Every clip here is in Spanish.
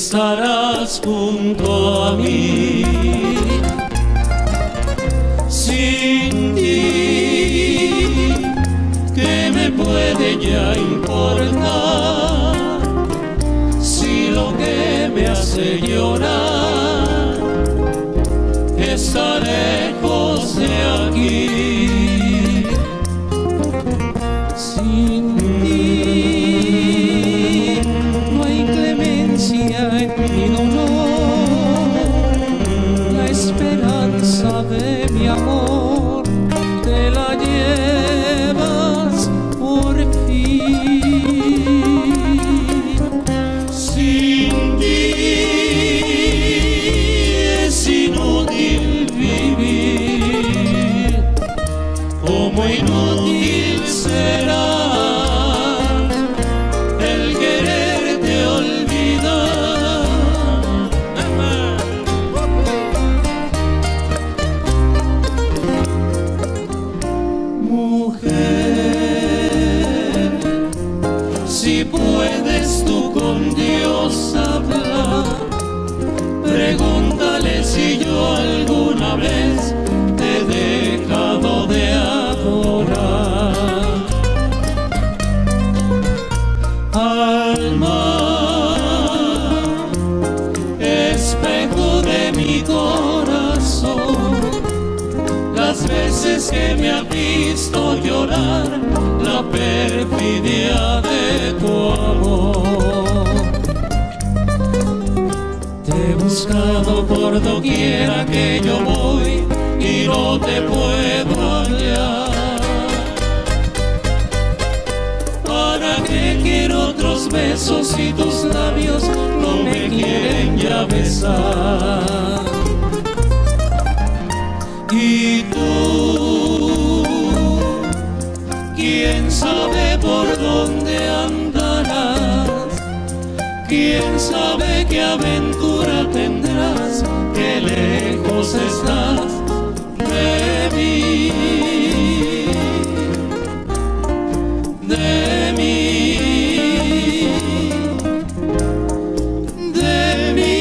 estarás junto a mí. Sin ti, ¿qué me puede ya importar? Si lo que me hace llorar está lejos de aquí. Sin ti no hay clemencia en mi dolor. La esperanza de mi amor te la llevas por fin. Sin ti es inútil vivir, como inútil será el quererte olvidar. Mujer, si puedes tú con Dios hablar, pregúntale si yo alguna vez te he dejado de adorar. Alma, espejo de mi corazón, las veces que me has visto llorar, la perfidia de tu amor. Te he buscado por doquiera que yo voy y no te puedo hallar. ¿Para qué quiero otros besos si tus labios no me quieren ya besar? Y tú, ¿quién sabe por dónde andarás? ¿Quién sabe qué aventura tendrás? Qué lejos estás de mí, de mí, de mí.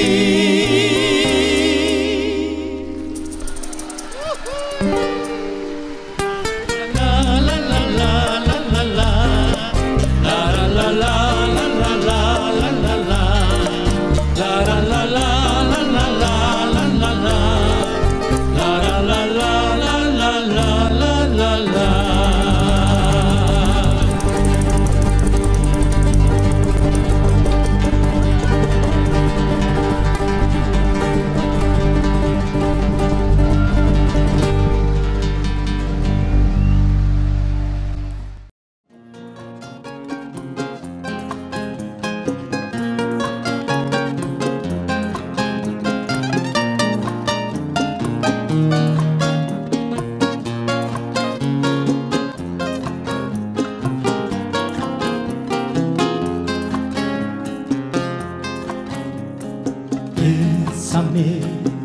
Bésame,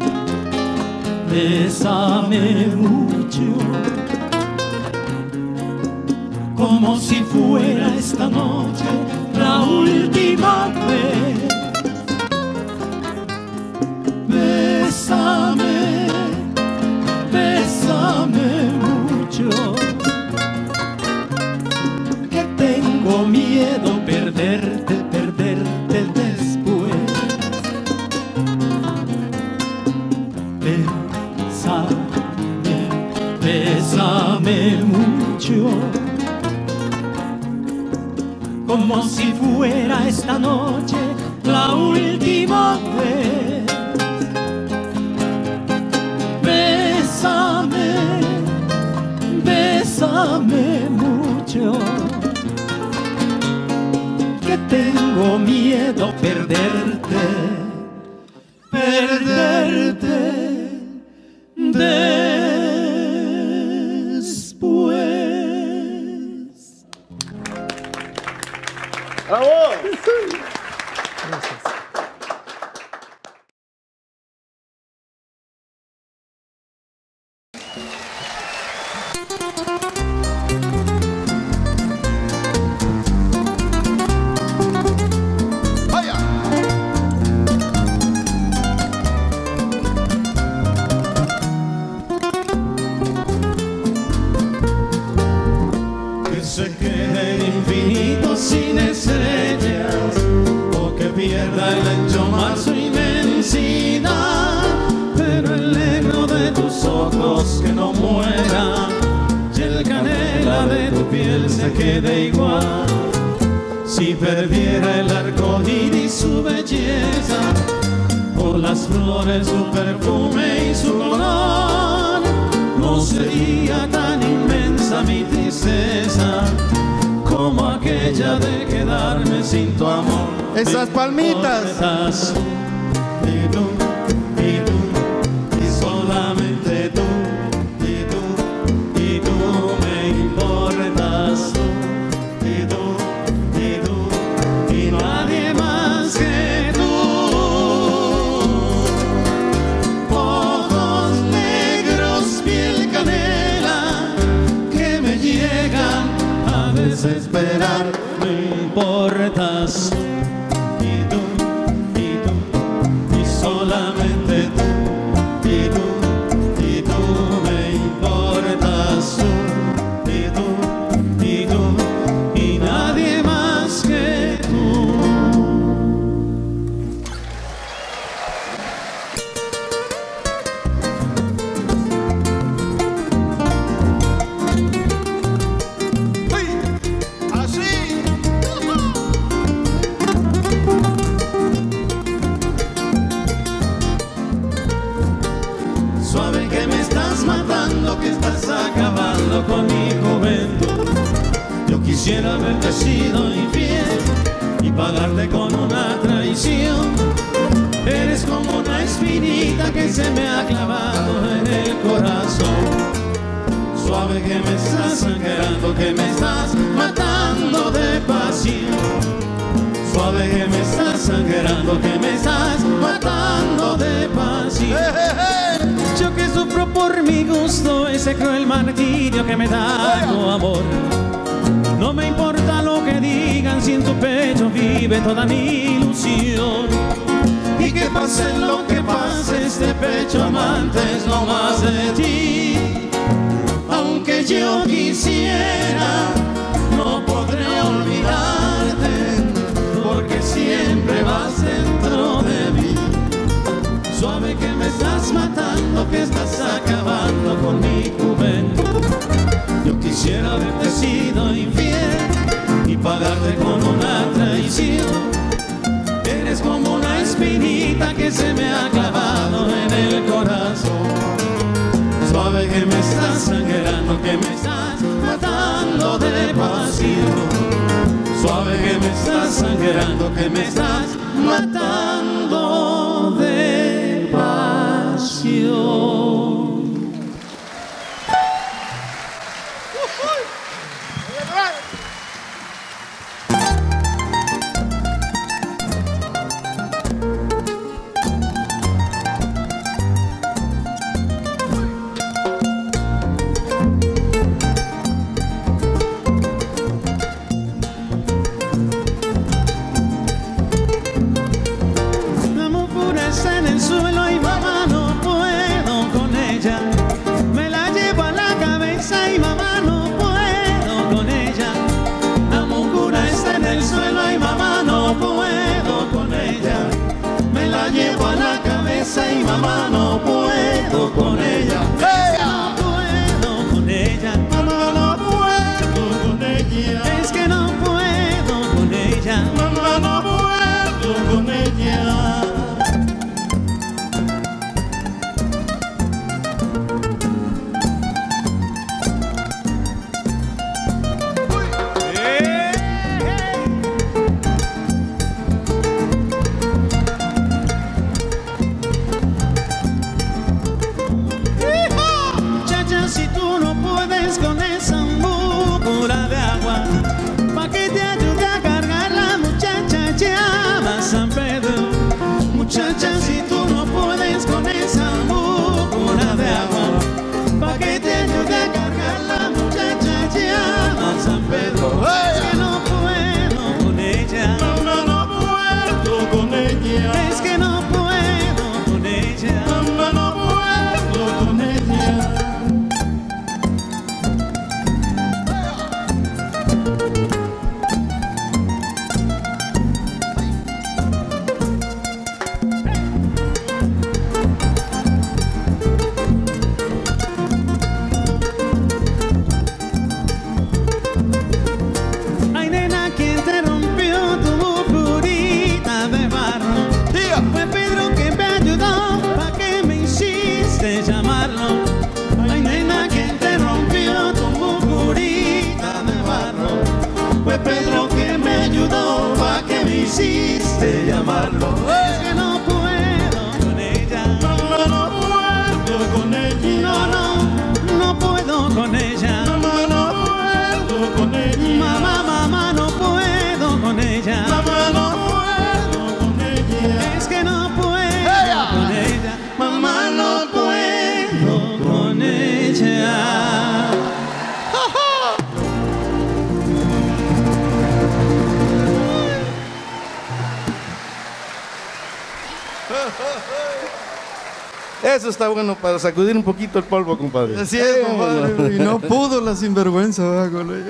bésame mucho, como si fuera esta noche la última vez. Bésame, bésame mucho, que tengo miedo perderte, perderte después. Bésame, bésame mucho, como si fuera esta noche la última vez. Bésame, bésame mucho, que tengo miedo perderte, perderte después. ¡Bravo! Gracias. quede igual. Si perdiera el arco iris su belleza, por las flores su perfume y su color, no sería tan inmensa mi tristeza como aquella de quedarme sin tu amor. Esas palmitas. Y tú, y solamente tú, y tú me importas tú, y nadie más que tú. Ojos negros, piel canela, que me llegan a desesperar. Me importas tú, solamente tú, y tú me importas tú, y nadie más que tú. Suave que me estás matando, que estás acabando con mi juventud. Yo quisiera haberte sido infiel y pagarte con una traición. Eres como una espinita que se me ha clavado en el corazón. Suave que me estás sangrando, que me estás matando de pasión. Suave que me estás sangrando, que me estás matando de pasión. Yo que sufro por mi gusto ese cruel martirio que me da tu amor. No me importa lo que digan, si en tu pecho vive toda mi ilusión. Y que pase lo que pase, este pecho amante es lo más de ti. Aunque yo quisiera, no podré olvidarte, porque siempre vas dentro de mí. Suave que me estás matando, que estás acabando con mi juventud. Yo quisiera haberte sido infiel y pagarte con una traición. Eres como una espinita que se me ha clavado en el corazón. Suave que me estás sangrando, que me estás matando de pasión. Suave que me estás sangrando, que me estás matando de pasión. Y mamá, no puedo con ella. No puedo con ella. Mamá, no puedo con ella. Es que no puedo con ella. Mamá, no puedo con ella. quisiste llamarlo. Ay, nena, ¿quién te rompió tu bucurita de barro? Fue Pedro que me ayudó, pa' que me hiciste llamarlo. Es que no puedo con ella, mamá, no puedo con ella. No, no, no puedo con ella, mamá, no puedo con ella. Mamá, mamá, no puedo con ella, mamá, no puedo con ella. Es que no puedo con ella, mamá, no puedo con ella. Eso está bueno para sacudir un poquito el polvo, compadre. Así es, compadre. Y no pudo la sinvergüenza, ¿verdad?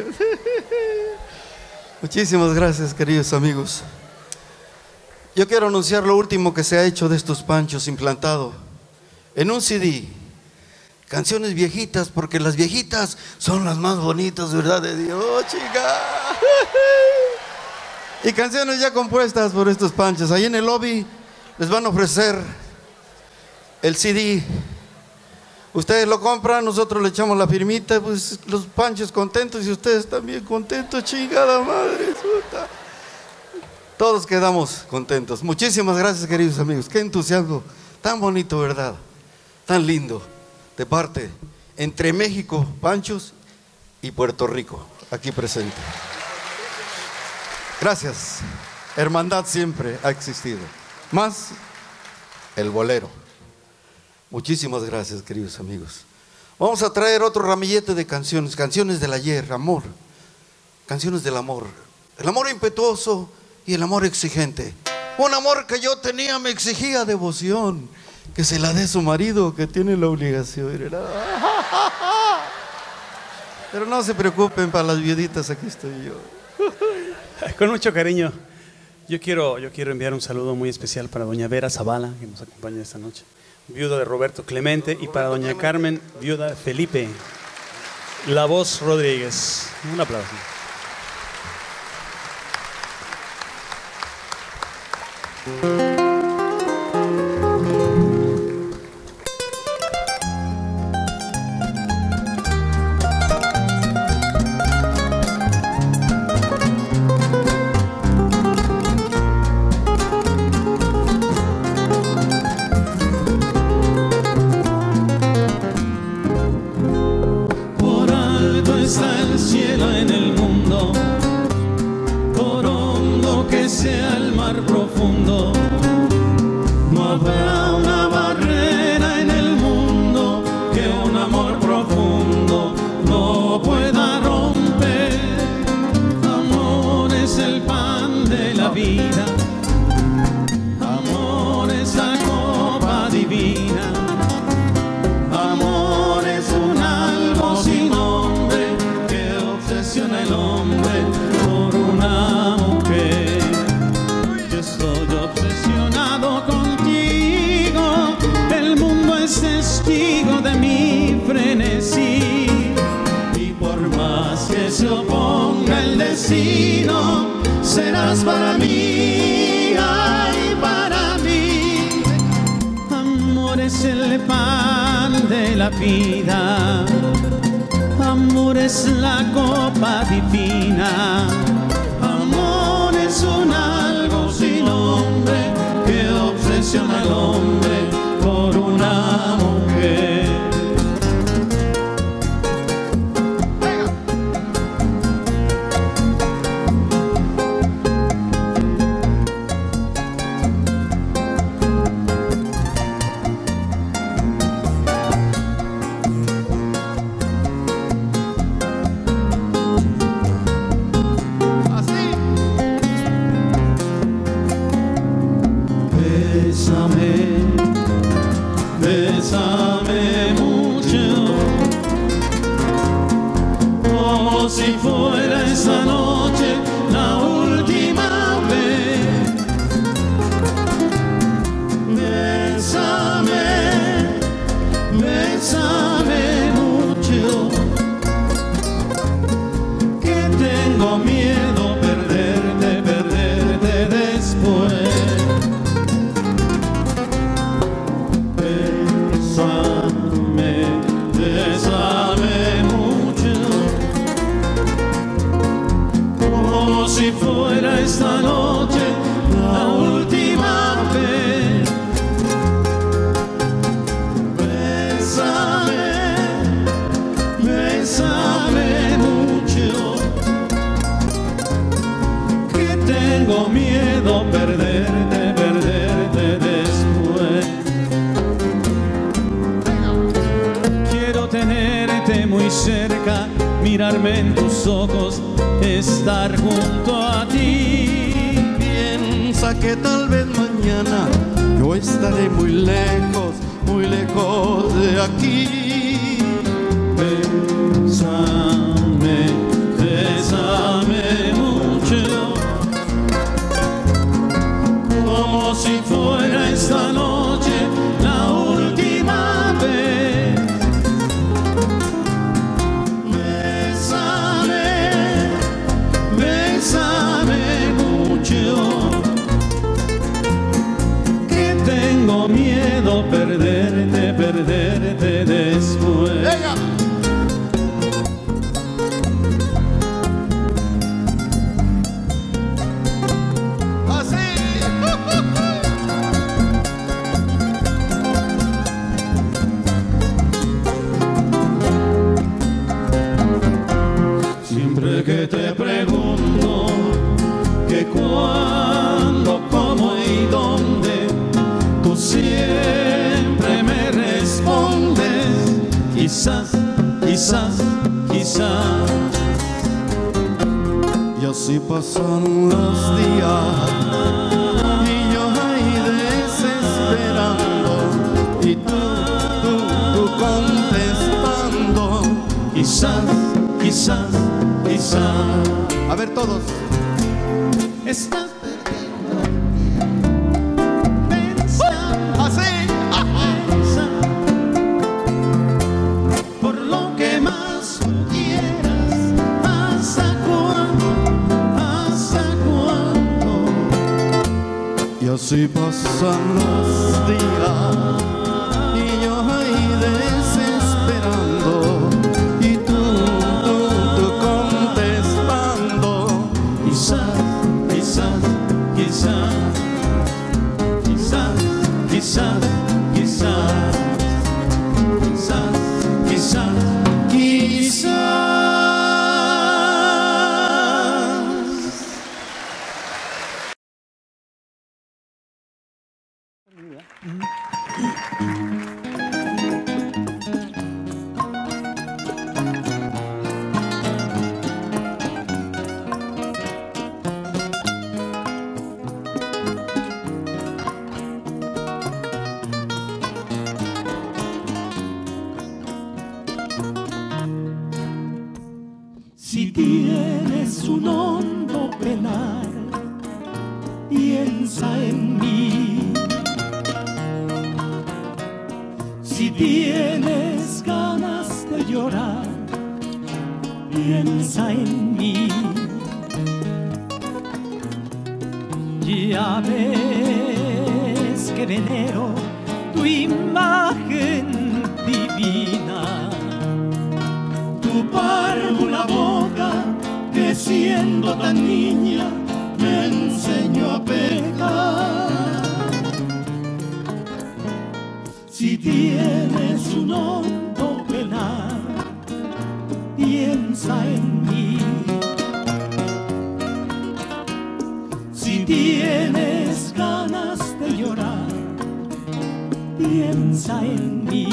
Muchísimas gracias, queridos amigos. Yo quiero anunciar lo último que se ha hecho de estos panchos implantado en un CD. Canciones viejitas, porque las viejitas son las más bonitas, ¿verdad? De Dios, chica. Y canciones ya compuestas por estos panchos. Ahí en el lobby les van a ofrecer el CD. Ustedes lo compran, nosotros le echamos la firmita, pues los panchos contentos y ustedes también contentos, chingada madre. Puta. Todos quedamos contentos. Muchísimas gracias, queridos amigos. Qué entusiasmo, tan bonito, ¿verdad? Tan lindo, de parte entre México, Panchos, y Puerto Rico, aquí presente. Gracias. Hermandad siempre ha existido. Más el bolero. Muchísimas gracias, queridos amigos. Vamos a traer otro ramillete de canciones, canciones del ayer, amor, canciones del amor, el amor impetuoso y el amor exigente. Un amor que yo tenía me exigía devoción, que se la dé su marido, que tiene la obligación. Pero no se preocupen, para las viuditas aquí estoy yo. Con mucho cariño, yo quiero enviar un saludo muy especial para doña Vera Zavala, que nos acompaña esta noche, viuda de Roberto Clemente, y para doña Carmen, viuda de Felipe La Voz Rodríguez. Un aplauso. Está el cielo en el mundo, por hondo que sea el mar profundo, no habrá una barrera en el mundo que un amor profundo no pueda romper. Amor es el pan de la vida, amor es la copa divina, amor es un algo sin nombre, el hombre por una mujer. Yo estoy obsesionado contigo, el mundo es testigo de mi frenesí, y por más que se oponga el destino, serás para mí, ay, para mí. Amor es el pan de la vida, amor es la copa divina, amor es un algo sin nombre que obsesiona al hombre por una mujer. Bésame mucho, como si fuera esa noche la última vez. Bésame, bésame mucho, que tengo miedo perderte, perderte después. Bésame tenerte muy cerca, mirarme en tus ojos, estar junto a ti. Piensa que tal vez mañana yo estaré muy lejos de aquí. Bésame, bésame mucho, como si fuera esta noche la última vez. Bésame, bésame mucho, que tengo miedo perderte después. ¡Venga! Que te pregunto que cuándo, cómo y dónde, tú siempre me respondes, quizás, quizás, quizás. Y así pasan los días y yo ahí desesperando y tú contestando, quizás, quizás, quizás. A ver todos. Estás perdiendo pensando, Así. pensando, por lo que más tú quieras. ¿Hasta cuándo? ¿Hasta cuándo? Y así pasan los días y yo ahí desesperando y tú contestando. Quizás, quizás, quizás, quizás, quizás, quizás, quizás, quizás, quizás. Si tienes un hondo penar, piensa en mí. Si tienes ganas de llorar, piensa en mí. Ya ves que venero tu imagen divina, tu párvula boca que siendo tan niña me enseñó a pecar. Si tienes un hondo penar, piensa en mí. Si tienes ganas de llorar, piensa en mí.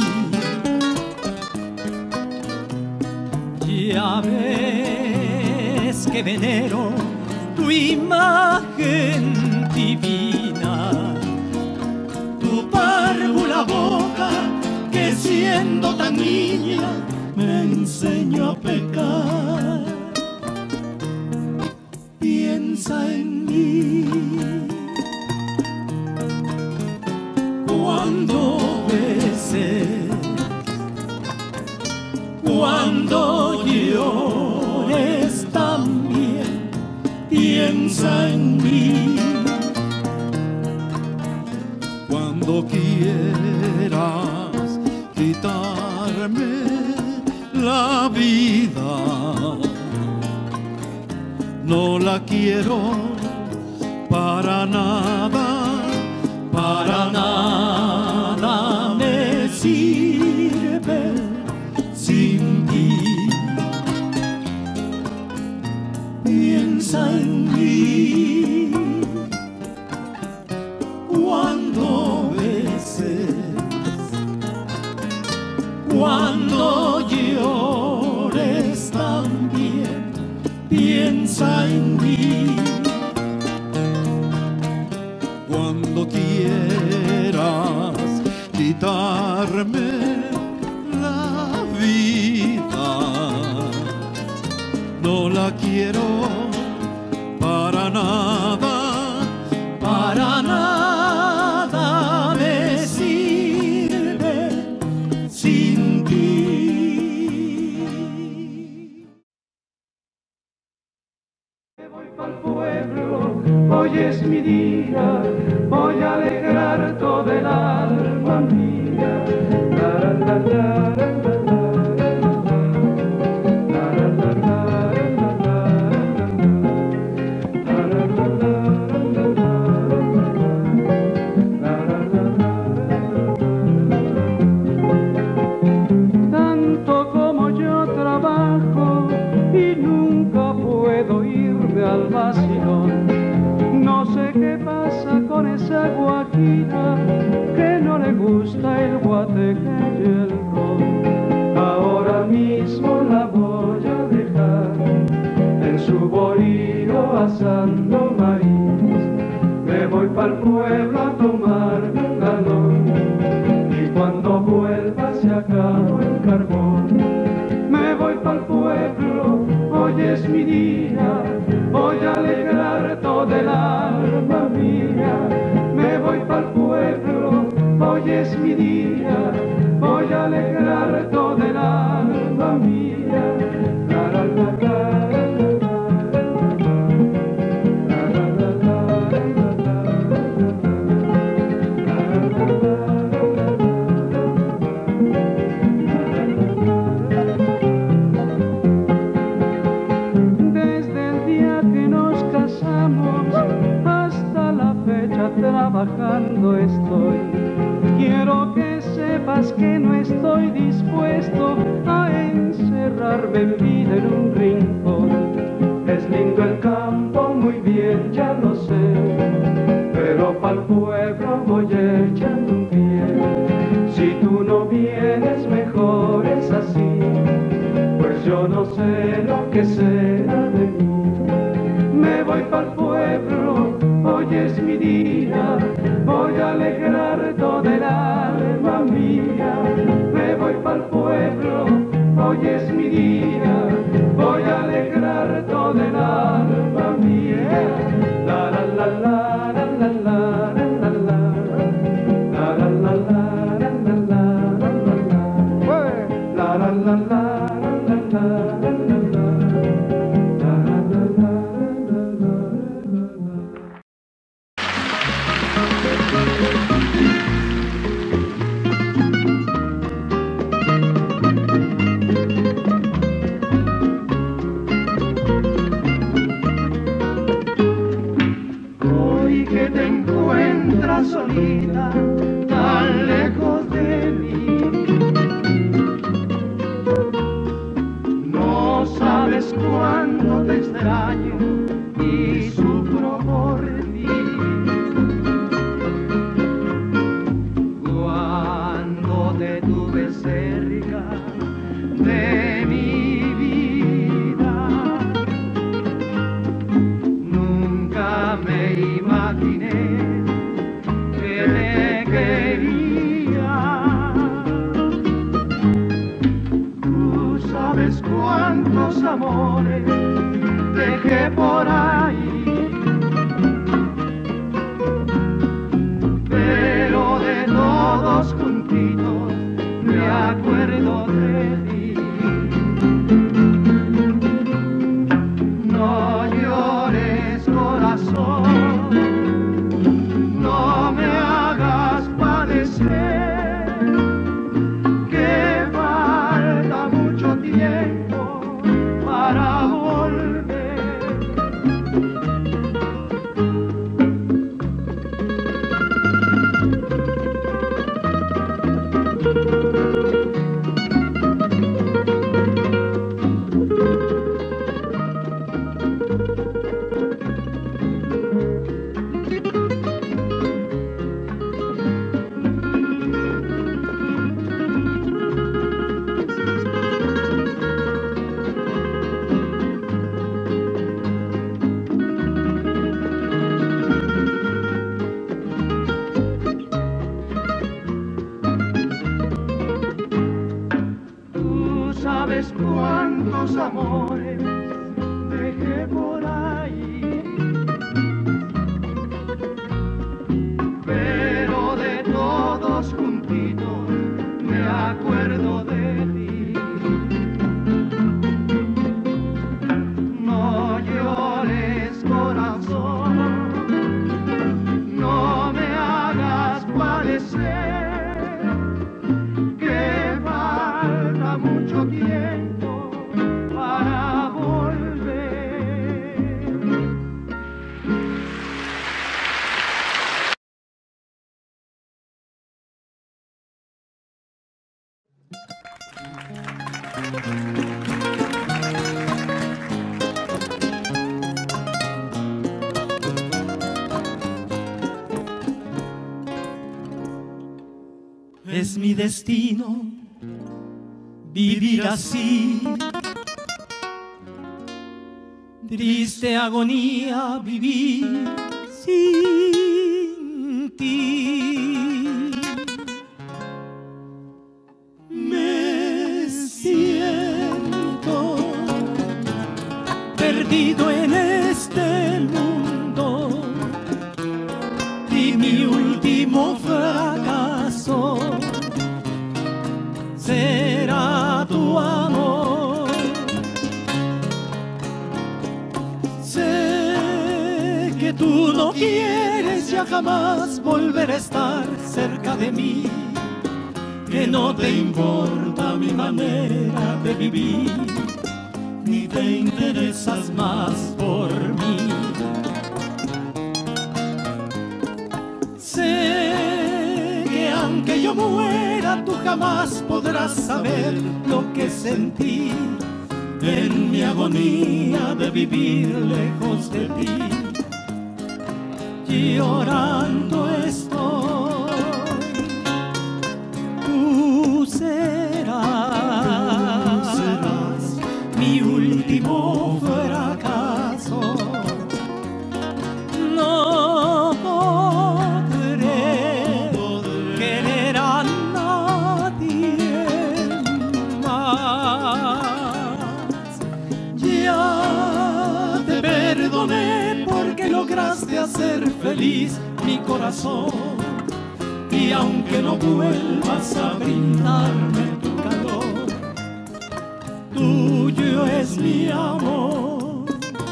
Ya ves que venero tu imagen divina, tu párvula boca que siendo tan niña me enseñó a pecar. Piensa en mí. Cuando beses, cuando llores también, piensa en mí. Cuando quieras quitarme la vida, no la quiero para nada, para nada me sirve sin ti. Piensa en mí. Cuando beses, cuando llores piensa en mí. Cuando quieras quitarme la vida, no la quiero para nada, Para nada me sirve sin ti. Voy pa'l pueblo, hoy es mi día, voy a alegrar todo el alma mía. La, la, la, la, la, la. No sé qué pasa con esa guajira que no le gusta el guateque y el ron. Ahora mismo la voy a dejar en su bohío asando maíz. Me voy pa'l pueblo a tomarme un galón y cuando vuelva se acaba el carbón. Me voy pa'l pueblo, hoy es mi día, voy a alegrar todo el alma mía. Me voy pa'l pueblo, hoy es mi día, voy a alegrar todo el alma mía. La, la, la, la. Trabajando estoy, quiero que sepas que no estoy dispuesto a encerrarme en vida en un rincón. Es lindo el campo, muy bien, ya lo sé, pero pa'l pueblo voy echando un pie. Si tú no vienes, mejor es así, pues yo no sé lo que será de mí. Me voy pa'l pueblo, hoy es mi día, voy a alegrar toda el alma mía. Me voy pa'l pueblo, hoy es mi día, voy a alegrar toda el alma mía. La la la la la la la la la la la la la la la la. Solita, tan lejos de mí, no sabes cuánto te extraño y sufro por ti. Cuando te tuve cerca de mi vida, nunca me imaginé te quería. Tú sabes cuántos amores dejé por ahí, pero de todos juntitos me acuerdo de ti. No llores, corazón, no me hagas padecer, que falta mucho tiempo para volver. sabes cuántos amores dejé por ahí, pero de todos juntitos me acuerdo de ti. No llores, corazón, no me hagas padecer que falta mucho tiempo para volver. Es mi destino vivir así, triste agonía vivir sin ti. Me siento perdido en este mundo y mi último fracaso será tu amor. Sé que tú no quieres ya jamás volver a estar cerca de mí, que no te importa mi manera de vivir, ni te interesas más por mí. Sé que aunque yo muera, tú jamás podrás saber lo que sentí en mi agonía de vivir lejos de ti. Llorando estoy, tú serás mi último fracaso. No podré querer a nadie más. Ya te perdoné porque lograste hacer feliz mi corazón, y aunque no vuelvas a brindarme tu calor, tuyo es mi amor,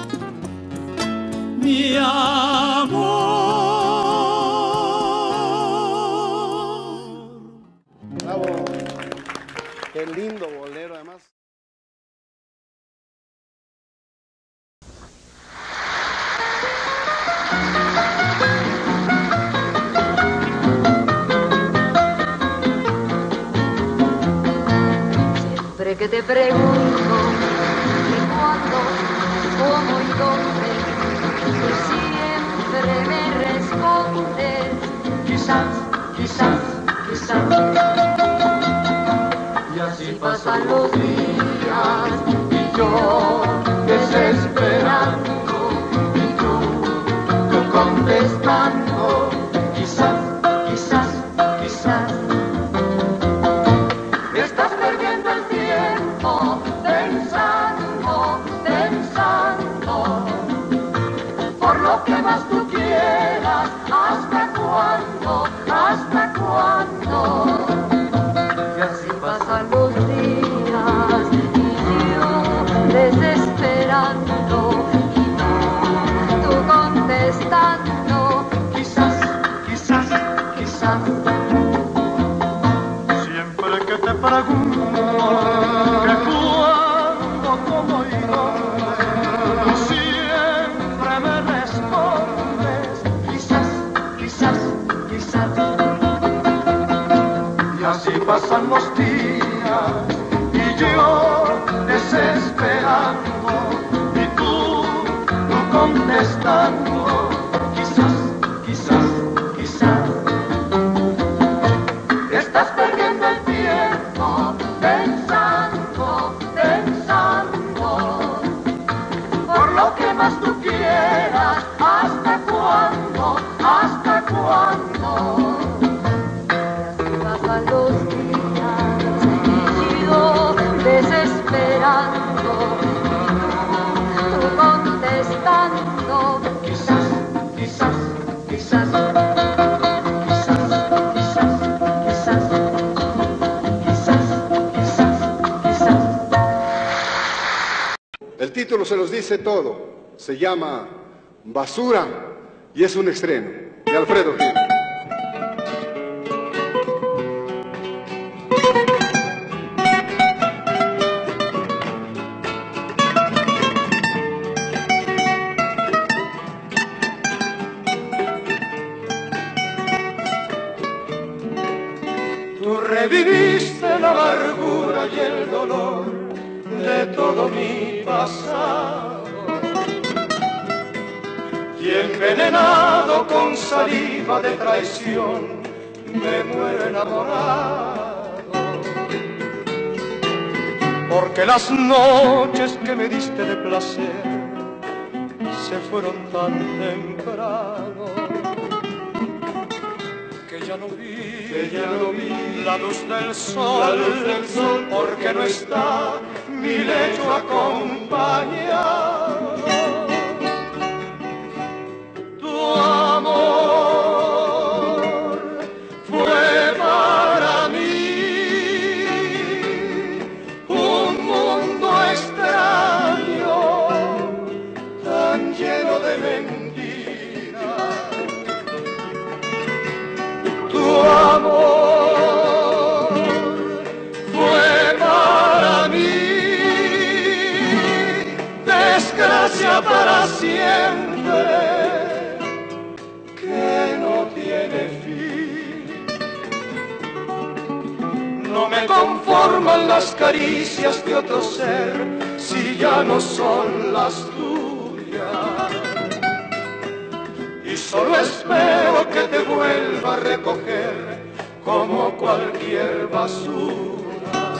mi amor. Bravo. Qué lindo bolero, además. Siempre que te pregunto de cuándo, cómo y dónde, tú siempre me respondes quizás, quizás, quizás. Y así pasan los días y yo desesperando y tú contestando quizás, quizás, quizás. Estás perdiendo el tiempo pensando, pensando por lo que más tú quieras. ¿Hasta cuándo? ¿Hasta cuándo? Y así pasan los días y yo desesperando y tú contestando quizás, quizás, quizás. Siempre que te pregunto que cuándo, cómo y dónde, tú siempre me respondes quizás, quizás, quizás. Y así pasan los días y yo desesperando y tú contestando quizás, quizás, quizás. Estás perdiendo el tiempo pensando, pensando por lo que más tú quieras. ¿Hasta cuándo? ¿Hasta cuándo? Y así pasan los días y yo desesperado título se los dice todo. Se llama Basura y es un estreno de Alfredo Gil. Reviviste la amargura y el dolor de todo mi pasado, y envenenado con saliva de traición me muero enamorado, porque las noches que me diste de placer se fueron tan temprano que ya no vi la luz del sol, porque no está mi lecho acompañado. Tu amor fue para mí un mundo extraño, tan lleno de mentiras. Tu amor fue para mí desgracia para siempre, que no tiene fin. No me conforman las caricias de otro ser si ya no son las tuyas, y solo espero que te vuelva a recoger como cualquier basura,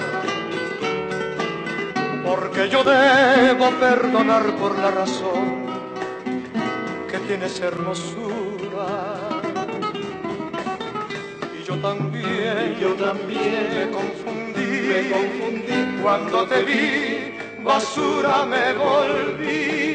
porque yo debo perdonar por la razón que tienes hermosura, y yo también me confundí cuando te vi, basura me volví.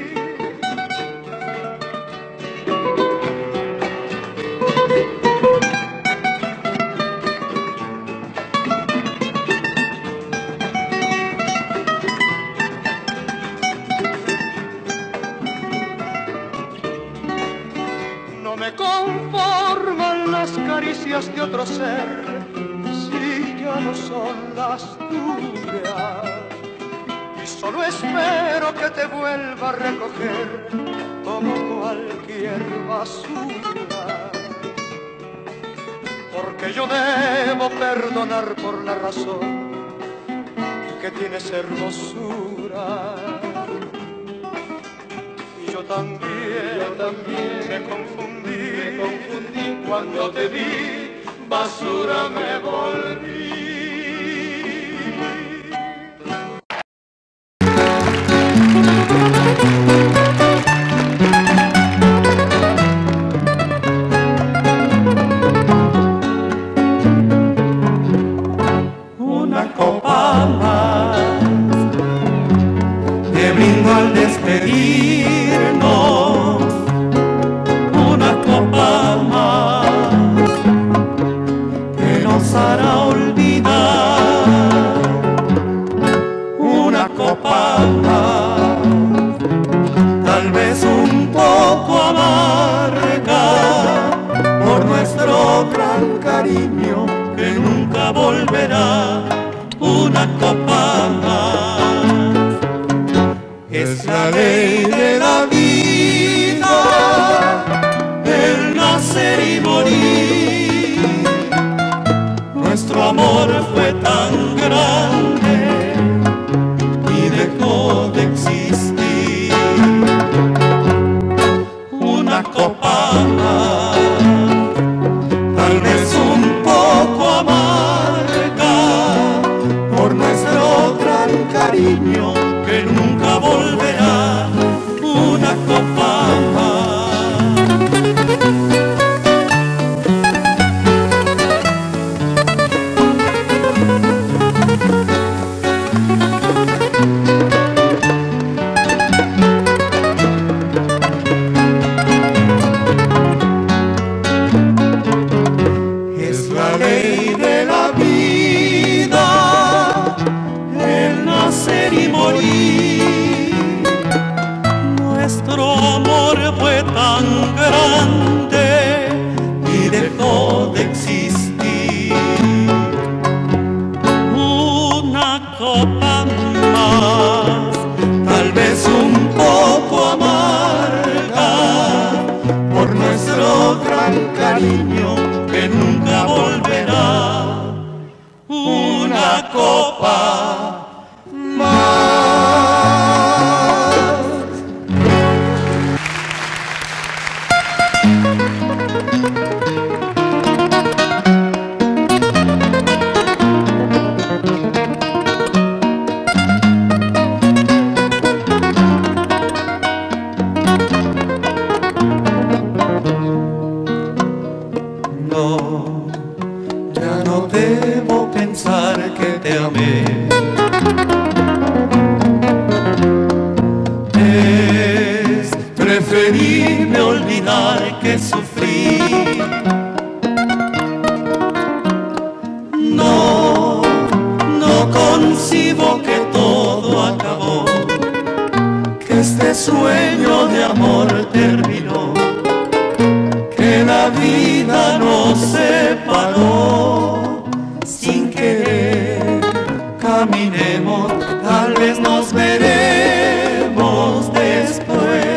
Caricias de otro ser, si ya no son las tuyas, y solo espero que te vuelva a recoger como cualquier basura, porque yo debo perdonar por la razón que tienes hermosura, y yo también me confundí cuando te vi, basura me volví. Una copa más te brindo al despedirnos, una copa más para olvidar, una copa más, tal vez un poco amarga, por nuestro gran cariño que nunca volverá, una copa más. Es la ley de la vida, el nacer y morir. Nuestro amor fue tan grande y dejó de existir. Una copa más, tal vez un poco amarga, por nuestro gran cariño que nunca volverá. Una copa más. una copa más. Que te amé, es preferible olvidar que sufrir. No, no concibo que todo acabó, que este sueño de amor terminó, que la vida nos separó sin querer. Caminemos, tal vez nos veremos después.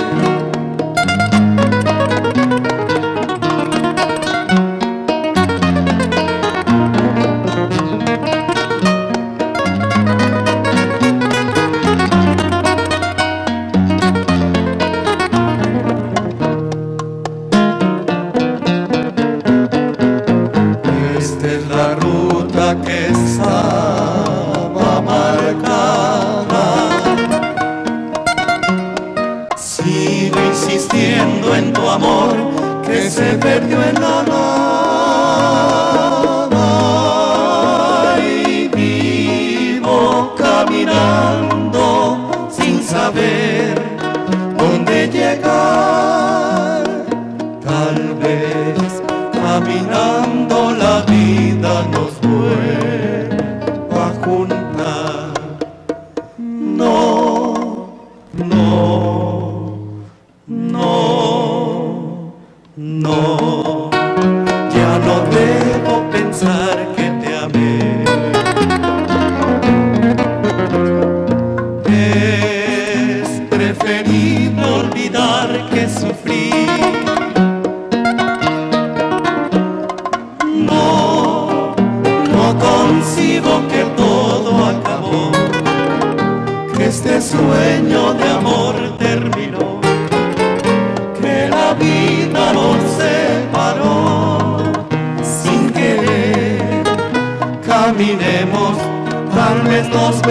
Esta es la ruta que estaba marcada. Sigo insistiendo en tu amor que se perdió en la nada, y vivo caminando sin saber dónde llegar. Tal vez caminando la vida nos vuelva a juntar. No, no, no, no, ya no debo pensar que te amé. Es preferible olvidar que sufrir. No, no concibo que todo acabó, que este sueño de amor terminó, que la vida nos separó sin querer. Caminemos, tal vez nos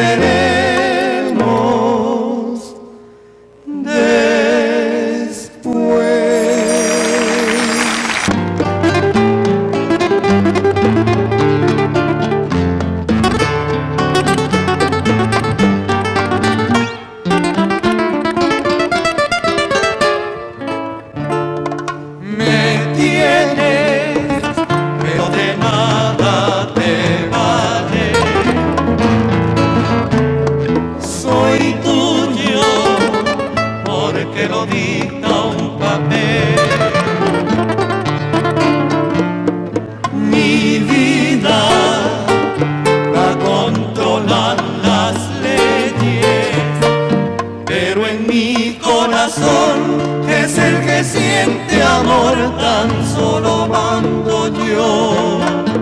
veremos después. Me tienes, pero de nada te vale. Soy tuyo porque lo dicta un papel. Mi vida la controlan las leyes, pero en mi corazón, que es el que siente amor, tan solo mando yo.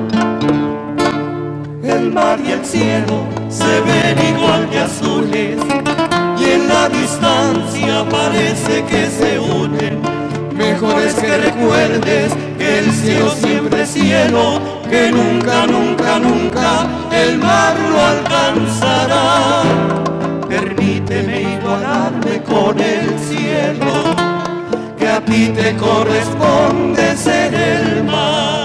El mar y el cielo se ven igual de azules, y en la distancia parece que se unen. Mejor es que recuerdes que el cielo siempre es cielo, que nunca, nunca, nunca el mar lo alcanzará. Permíteme igualarme con el cielo, que a ti te corresponde ser el mar.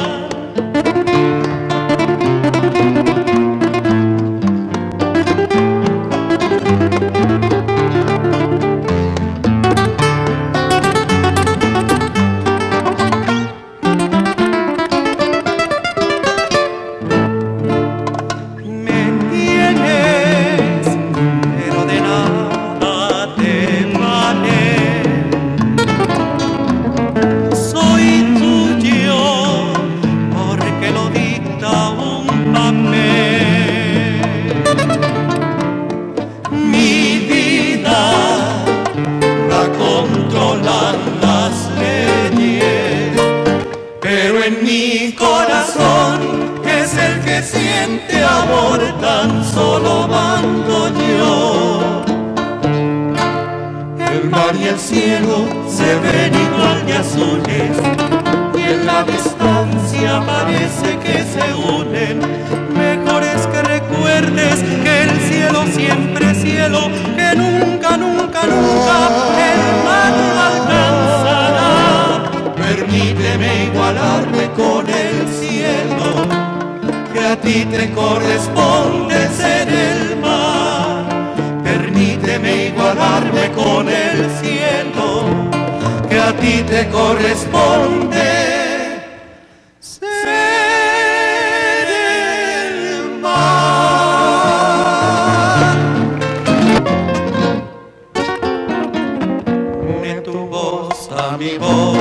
Soy tú de amor tan solo mando yo. El mar y el cielo se ven igual de azules, y en la distancia parece que se unen. Mejor es que recuerdes que el cielo siempre es cielo, que nunca, nunca, nunca el mar lo alcanzará. Permíteme igualarme con el cielo, que a ti te corresponde ser el mar. Permíteme igualarme con el cielo, que a ti te corresponde ser el mar. Une tu voz a mi voz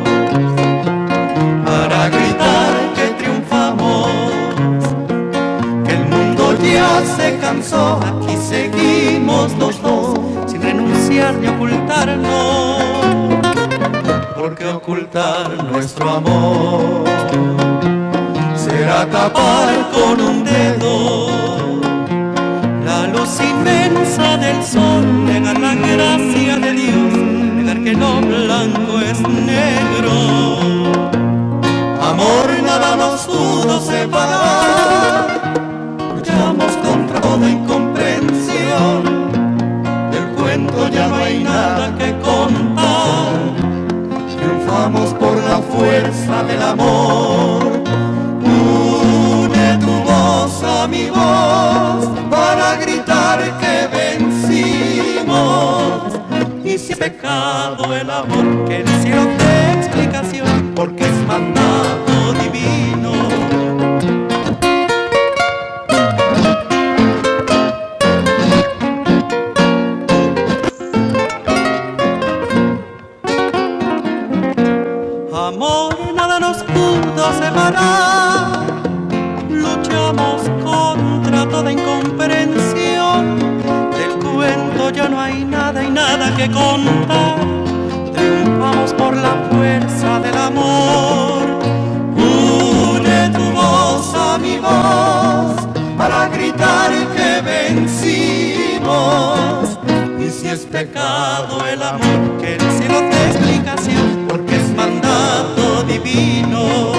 para gritar que triunfamos, que el mundo ya se cansó, aquí seguimos los dos, sin renunciar ni ocultarnos, porque ocultar nuestro amor será tapar con un dedo la luz inmensa del sol, negar la gracia de Dios, negar que lo blanco es negro. Amor, nada nos pudo separar, luchamos contra toda incomprensión, del cuento ya no hay nada que contar, triunfamos por la fuerza del amor. Une tu voz a mi voz para gritar que vencimos, y si es pecado el amor, que el cielo dé explicación, porque es mandato divino. Amor, nada nos pudo separar, luchamos contra toda incomprensión, del cuento ya no hay nada y nada que contar, triunfamos por la fuerza del amor. Une tu voz a mi voz para gritar que vencimos, y si es pecado el amor, que el cielo dé explicación, porque es mandato divino.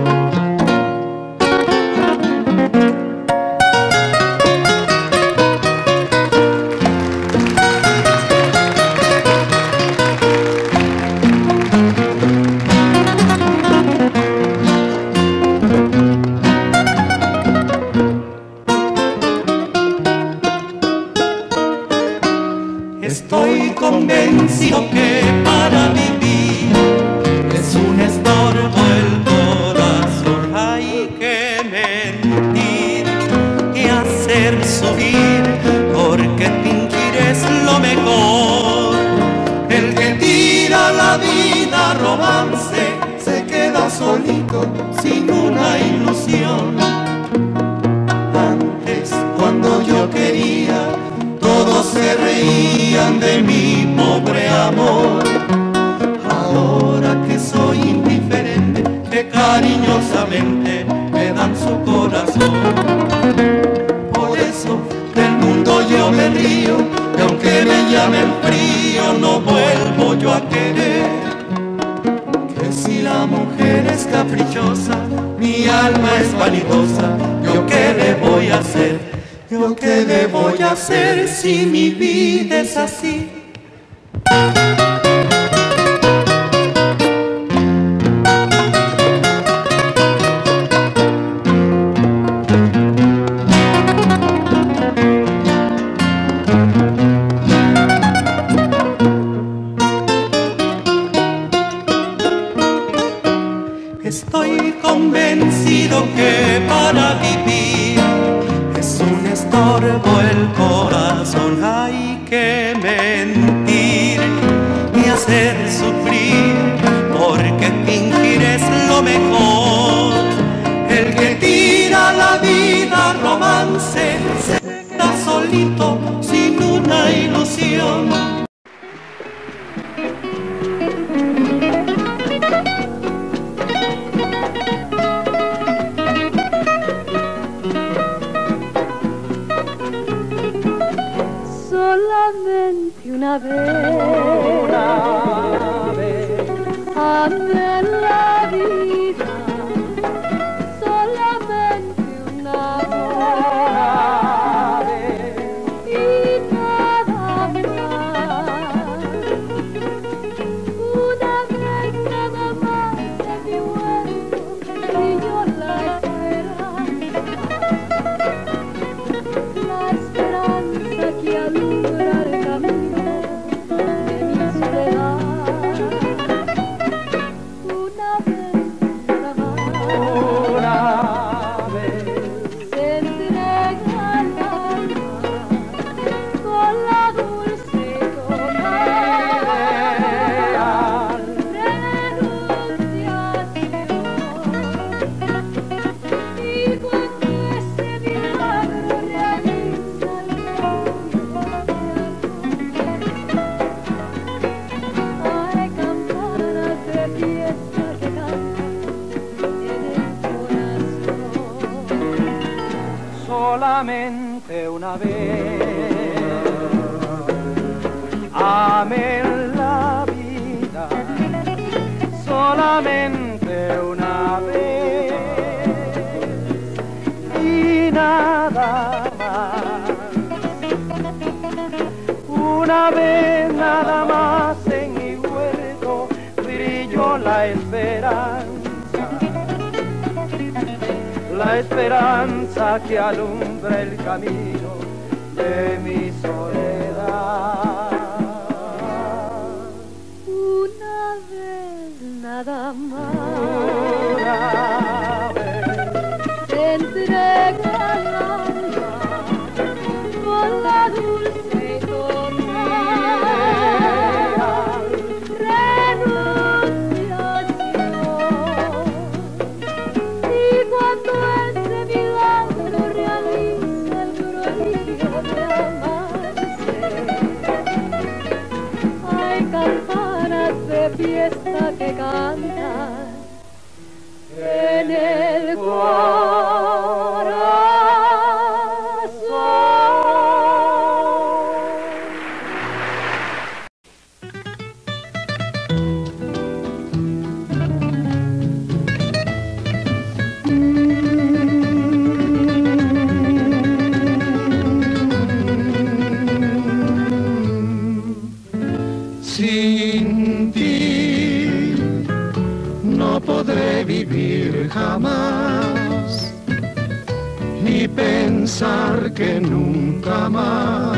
Estoy convencido que para vivir es un estorbo el corazón. Hay que mentir y hacer subir, porque fingir es lo mejor. El que tira la vida romance se queda solito sin una ilusión. Antes, cuando yo quería, todos se reían de mi pobre amor. Ahora que soy indiferente, que cariñosamente me dan su corazón. Por eso del mundo yo me río, y aunque me llamen frío, no vuelvo yo a querer. Que si la mujer es caprichosa, mi alma es vanidosa, ¿yo qué le voy a hacer? ¿Yo qué le voy a hacer si mi vida es así? Estoy convencido que para vivir es un estorbo el corazón. Hay que mentir y hacer sufrir, porque fingir es lo mejor. El que tira la vida romance se queda solito sin una ilusión. solamente una vez amé la vida, solamente una vez y nada más. Una vez nada más de mi huerto brilló la esperanza que alumbra el camino de mi soledad. Una vez nada más se entrega el alma con la dulce renunciación. Y cuando ese milagro realiza hay campanas de fiesta que cantan en el corazón. Solamente una vez amé la vida, solamente una vez y nada más. Una vez nada más en mi huerto brilló la esperanza que alumbra el camino de mi soledad. Una vez nada más se entrega el alma con la dulce y total renunciación. Y cuando ese milagro realiza el prodigio de amarse, hay campanas de fiesta que cantan en el corazón. Sin ti no podré vivir jamás, ni pensar que nunca más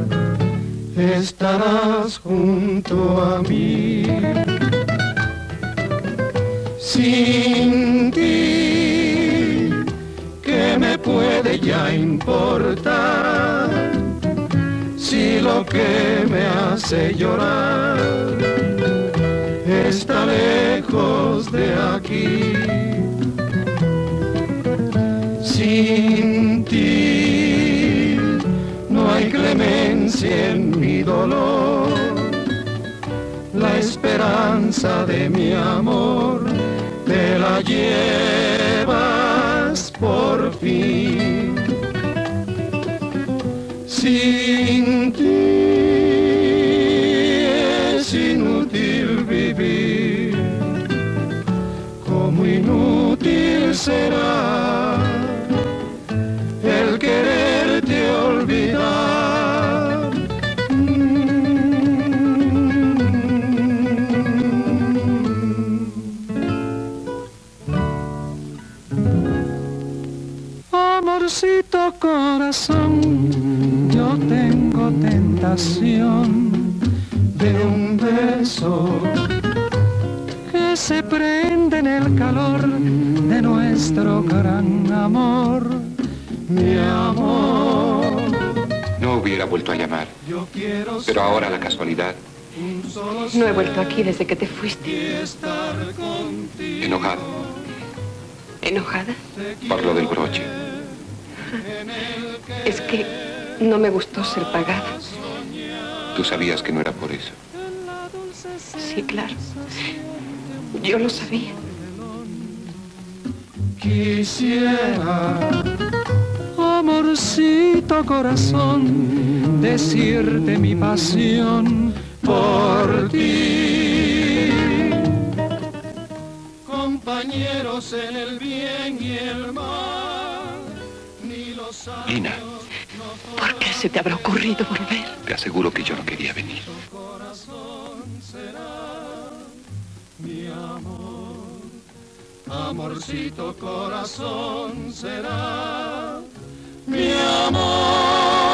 estarás junto a mí. Sin ti, ¿qué me puede ya importar? Si lo que me hace llorar está lejos de aquí. Sin ti no hay clemencia en mi dolor. La esperanza de mi amor te la llevas por fin. Sin ti es inútil vivir, como inútil será el quererte olvidar. Amorcito corazón, yo tengo tentación de un beso que se prende en el calor de nuestro gran amor, mi amor. No hubiera vuelto a llamar, pero ahora la casualidad. No he vuelto aquí desde que te fuiste. Enojado. ¿Enojada? Por lo del broche. Es que no me gustó ser pagada. Tú sabías que no era por eso. Sí, claro. Yo lo sabía. Quisiera, amor amorcito corazón, decirte mi pasión por ti. Compañeros en el bien y el mal, ni los años. Lina, ¿Por qué se te habrá ocurrido volver? te aseguro que yo no quería venir. Mi amor, amorcito corazón será mi amor.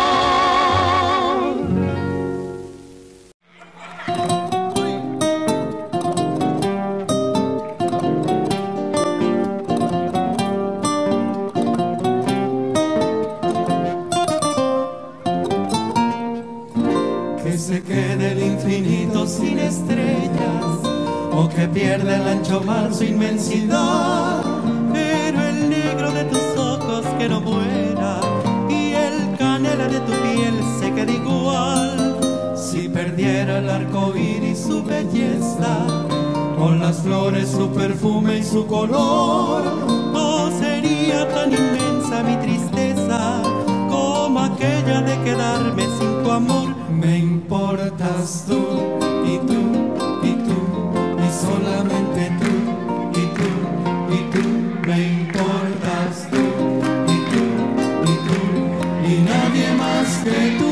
Que se quede el infinito sin estrellas, o que pierda el ancho mar su inmensidad, pero el negro de tus ojos que no muera y el canela de tu piel se quede igual. Si perdiera el arco iris su belleza, o las flores su perfume y su color, no sería tan inmensa mi tristeza como aquella de quedarme sin tu amor. Me importas tú y tú y tú y solamente tú y tú y tú. Me importas tú y tú y tú y nadie más que tú.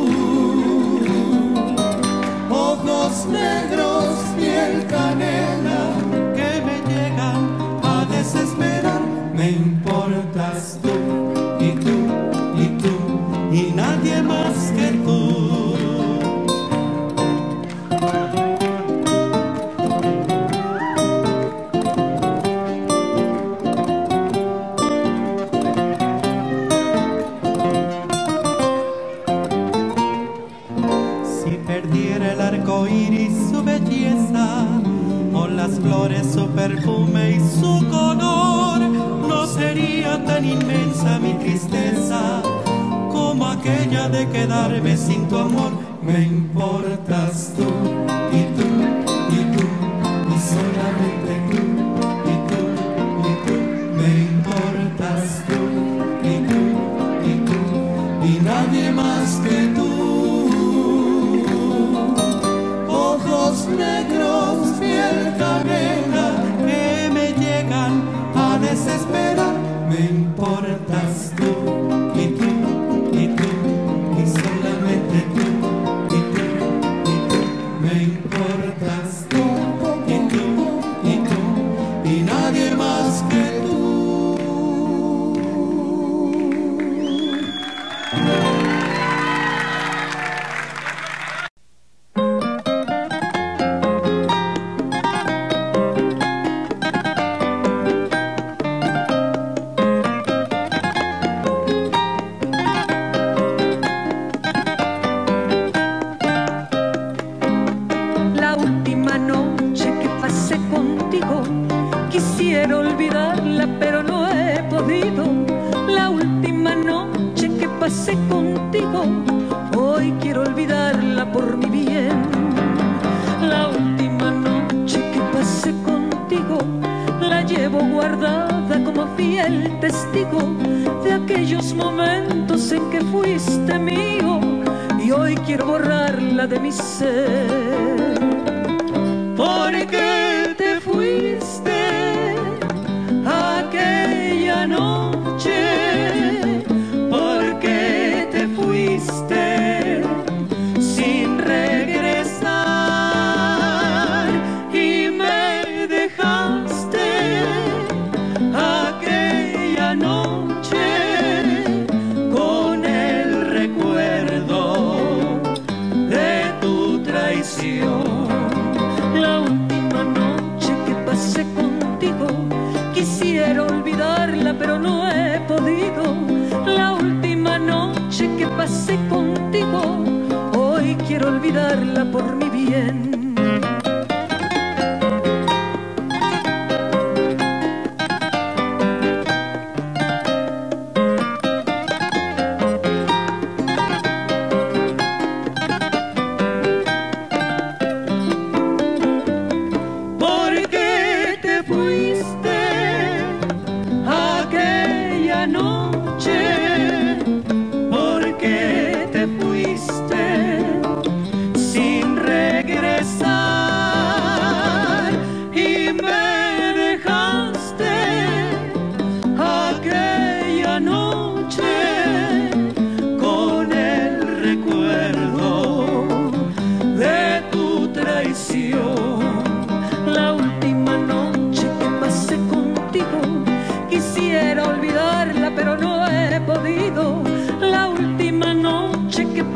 Ojos negros, piel canela que me llegan a desesperar. Me importas tú y tú y tú y nadie más que tú. Si perdiera el arco iris su belleza, o las flores su perfume y su color, no sería tan inmensa mi tristeza como aquella de quedarme sin tu amor. Me importas tú y tú y tú y solamente tú y tú y tú. Me importas tú y tú y tú y nadie más que tú. Ojos negros, piel canela que me llegan a desesperar. Me importas tú y tú y tú y solamente tú y tú y tú. Me importas tú y tú y tú y nadie más que tú. La última noche que pasé contigo, quisiera olvidarla pero no he podido. La última noche que pasé contigo, hoy quiero olvidarla por mi bien. La última noche que pasé contigo, la llevo guardada como fiel testigo de aquellos momentos en que fuiste mío, y hoy quiero borrarla de mi ser. Porque te fuiste aquella noche, porque te fuiste sin regresar y me dejaste aquella noche con el recuerdo de tu traición. La última noche que pasé contigo, quisiera olvidarla pero no he podido. La última noche que pasé contigo, hoy quiero olvidarla por mi bien. Porque te fuiste aquella noche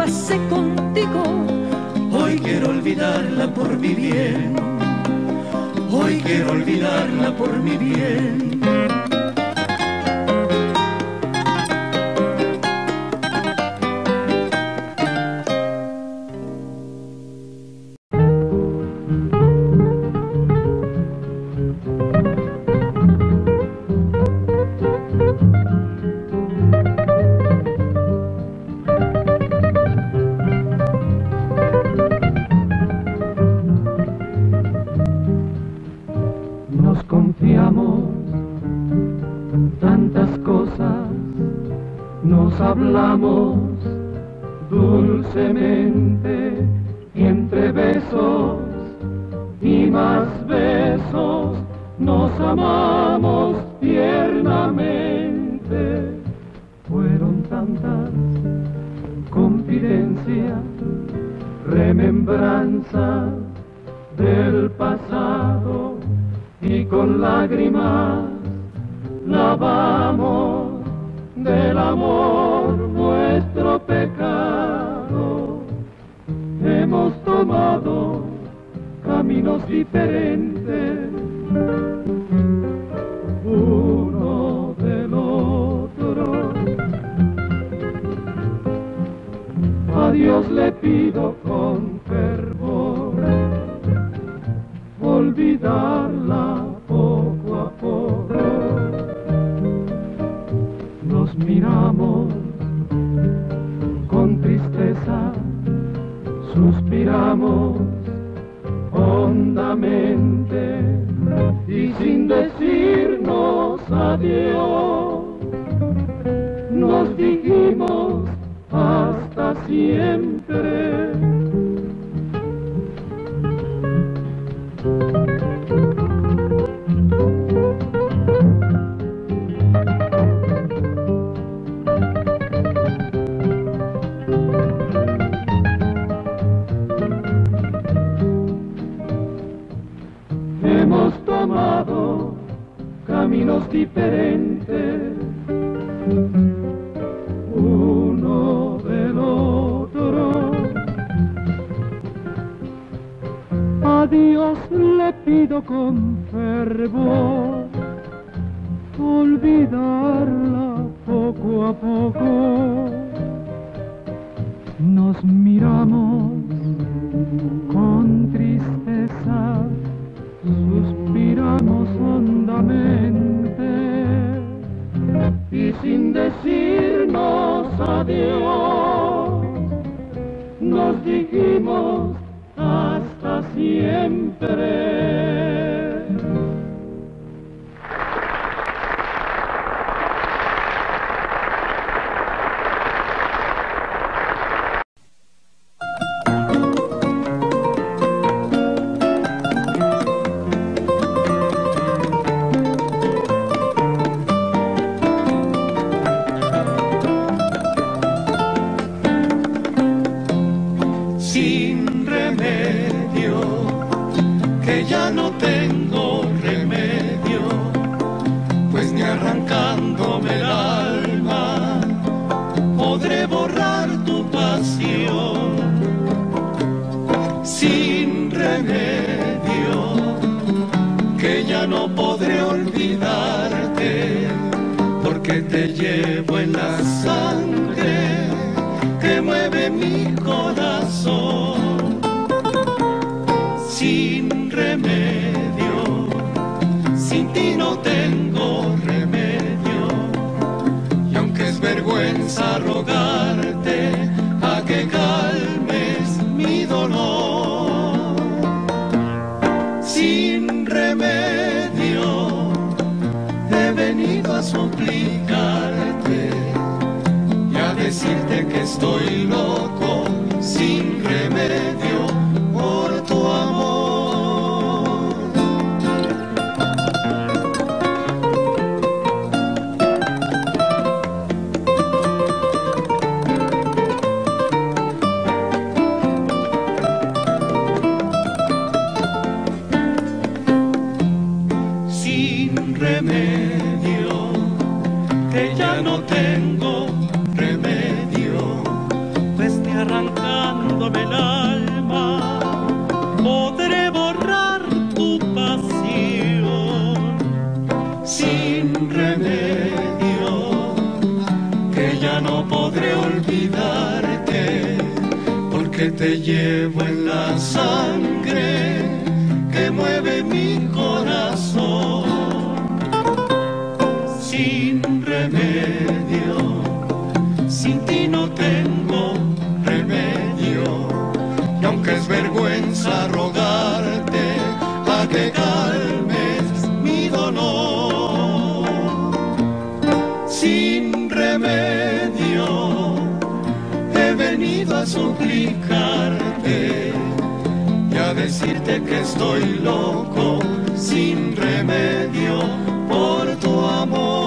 pasé contigo. Hoy quiero olvidarla por mi bien. Hoy quiero olvidarla por mi bien. Nos confiamos tantas cosas, nos hablamos dulcemente y entre besos y más besos nos amamos tiernamente. Fueron tantas confidencias, remembranzas del pasado, y con lágrimas lavamos del amor nuestro pecado. Hemos tomado caminos diferentes, uno del otro. A Dios le pido con fervor olvidarla poco a poco. Nos miramos con tristeza, suspiramos hondamente y sin decirnos adiós nos dijimos hasta siempre. Hemos tomado caminos diferentes, uno del otro. A Dios le pido con fervor olvidarla poco a poco. Nos miramos con tristeza, suspiramos hondamente y sin decirnos adiós nos dijimos hasta siempre. Sin remedio, que ya no tengo remedio, pues ni arrancándome el alma podré borrar tu pasión. Sin remedio, que ya no podré olvidarte, porque te llevo en la sangre que mueve mi corazón. Sin remedio, sin ti no tengo remedio, y aunque es vergüenza rogarte a que calmes mi dolor, sin remedio he venido a suplicarte y a decirte que estoy loco, sin remedio, por tu amor. Sin remedio, que ya no tengo remedio, pues te arranco que ya no podré olvidarte, porque te llevo en la sangre que mueve mi corazón. Sin remedio, sin ti no tengo remedio, y aunque es vergüenza rogarte a que calmes mi dolor, sin remedio he venido a suplicarte y a decirte que estoy loco, sin remedio por tu amor.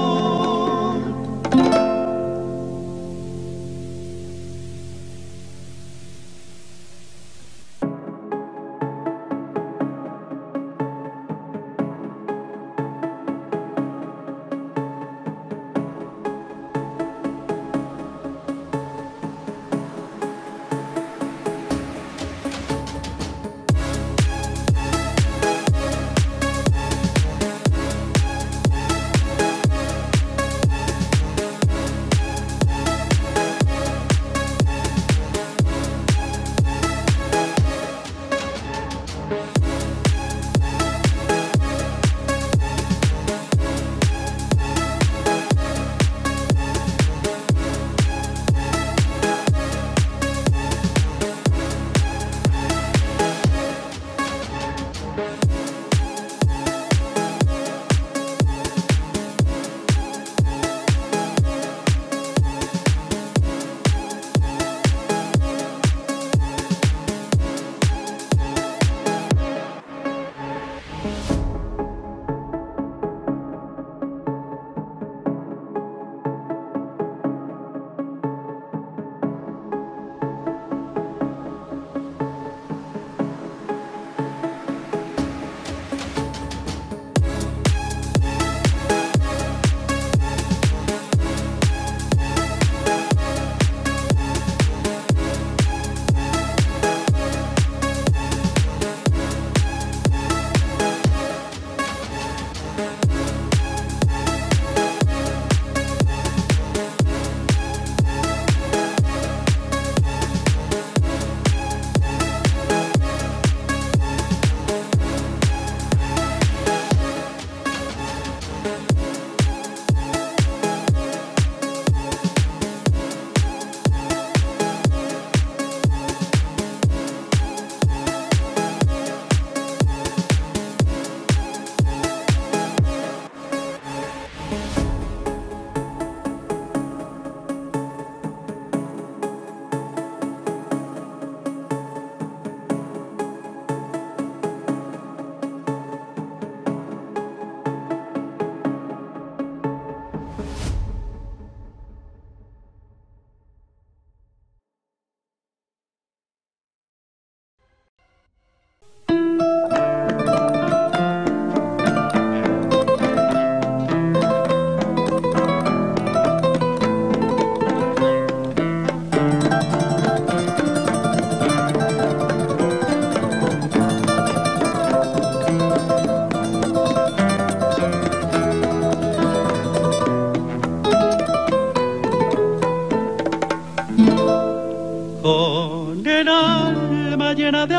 Llena de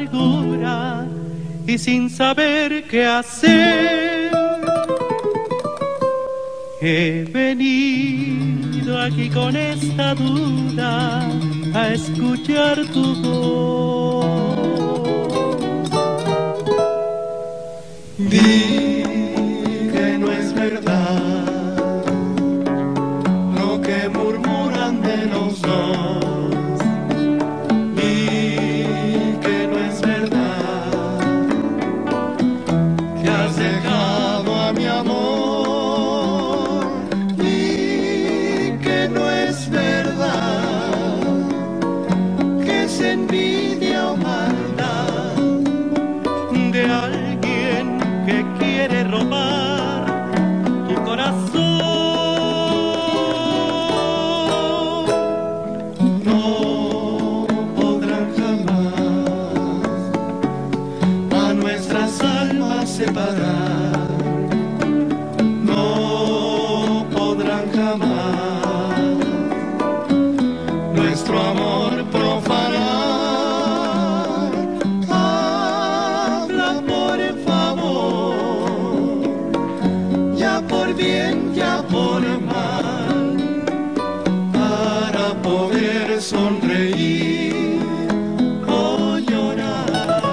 amargura y sin saber qué hacer, he venido aquí con esta duda a escuchar tu voz. Di que no es verdad lo que murmuran de los dos. Envidia o maldad de alguien que quiere robar tu corazón. poder sonreír o llorar.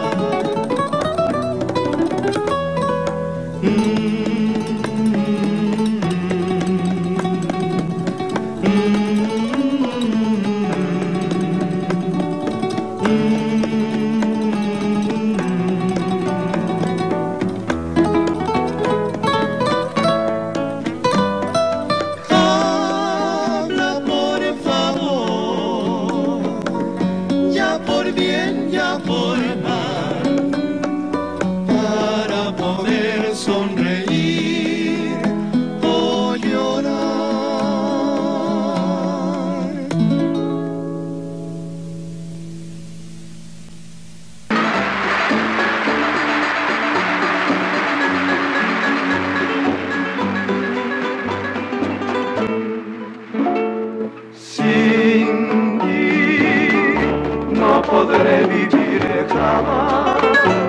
Podré vivir jamás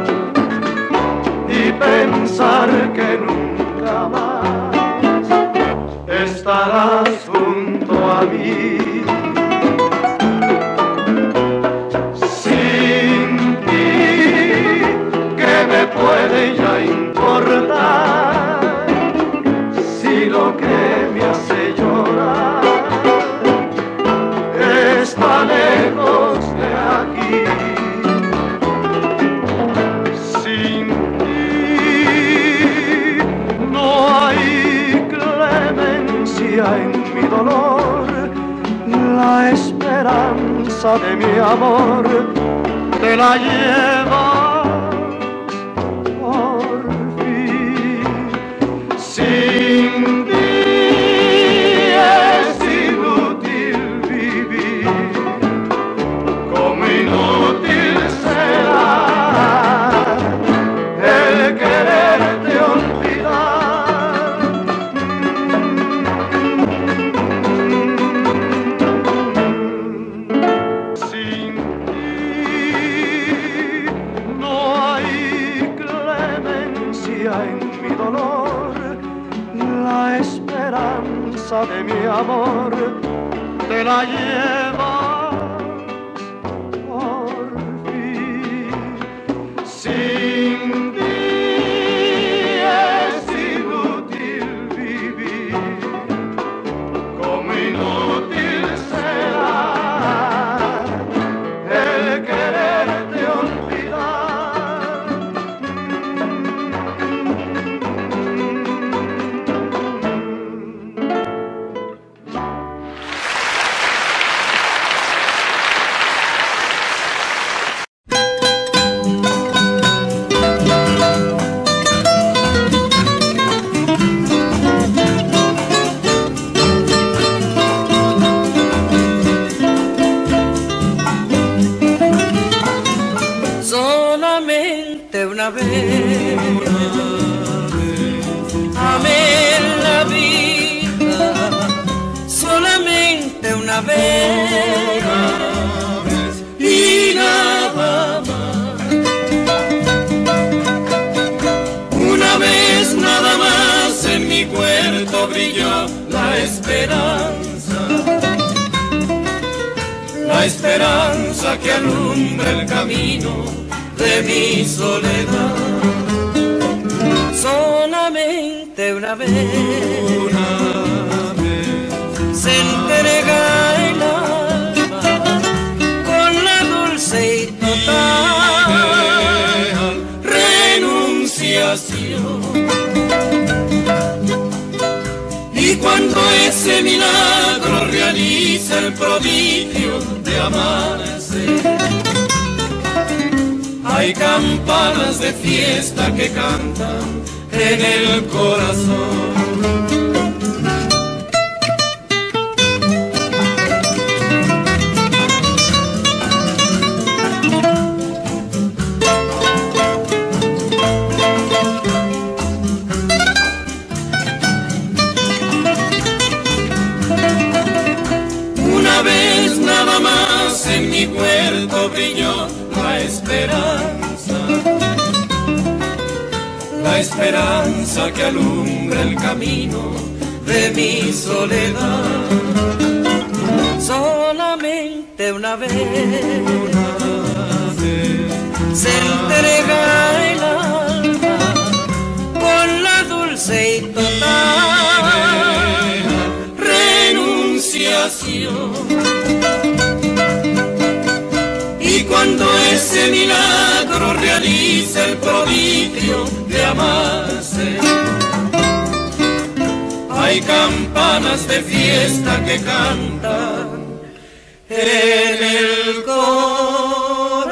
y pensar que nunca más estarás junto a mí. Sin ti, ¿qué me puede ya importar? Si lo que me hace llorar está lejos de aquí. Sin ti no hay clemencia en mi dolor. La esperanza de mi amor te la llevas por fin. Sin ti es inútil vivir. Como inútil será el quererte olvidar. Sin ti no hay clemencia en mi dolor. La esperanza de mi amor te la lleva. Sin ti es inútil vivir, como inútil será el quererte olvidar. Solamente una vez amé la vida, solamente una vez y nada más. Una vez nada más en mi puerto brilló la esperanza que alumbra el camino de mi soledad. Solamente una vez se entrega el alma con la dulce y total renunciación. Y cuando ese milagro realiza el prodigio de amanecer, hay campanas de fiesta que cantan en el corazón. Una vez nada más en mi puerto brilló la esperanza que alumbra el camino de mi soledad. Solamente de una vez se entrega el alma con la dulce y total renunciación. Y cuando ese milagro realiza el prodigio de amarse, hay campanas de fiesta que cantan en el corazón.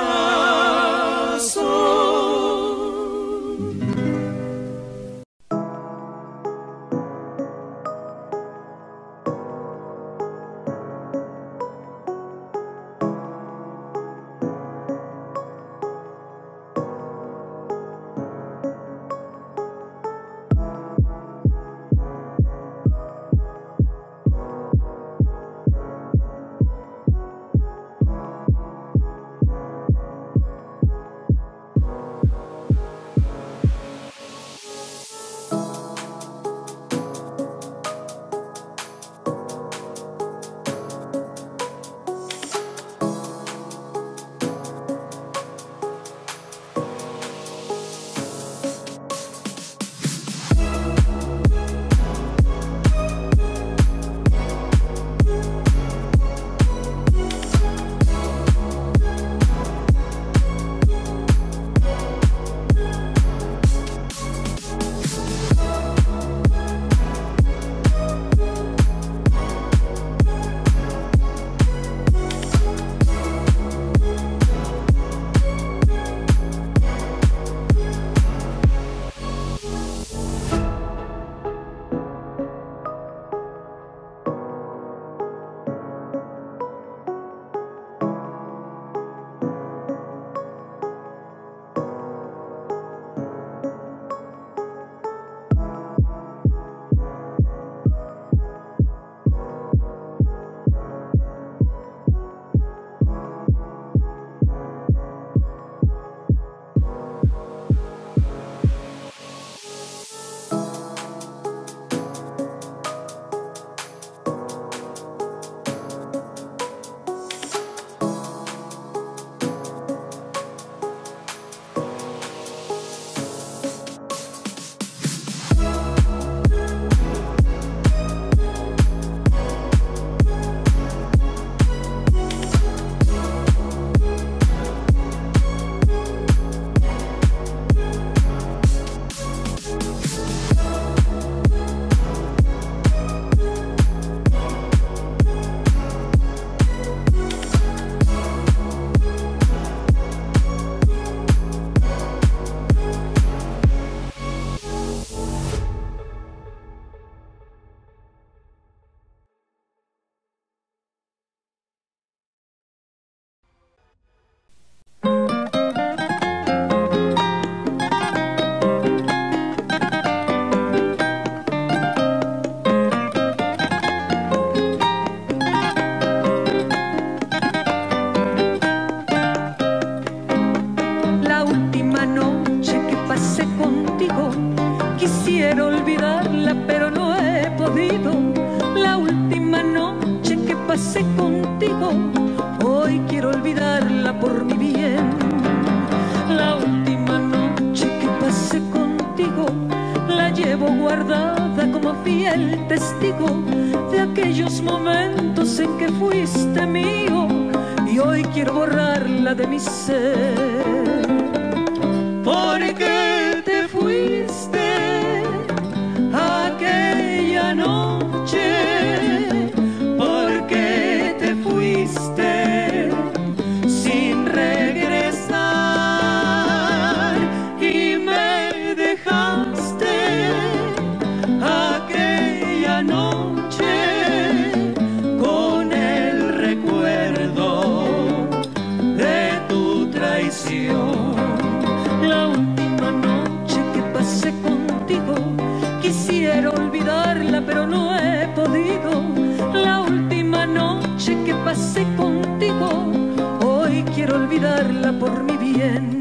Quisiera olvidarla, pero no he podido. La última noche que pasé contigo, hoy quiero olvidarla por mi bien. La última noche que pasé contigo, la llevo guardada como fiel testigo de aquellos momentos en que fuiste mío, y hoy quiero borrarla de mi ser. Porque te fuiste aquella noche, porque te fuiste sin regresar y me dejaste aquella noche con el recuerdo de tu traición. La última noche que pasé contigo, quisiera olvidarla, pero no he podido. La última noche que pasé contigo, hoy quiero olvidarla por mi bien.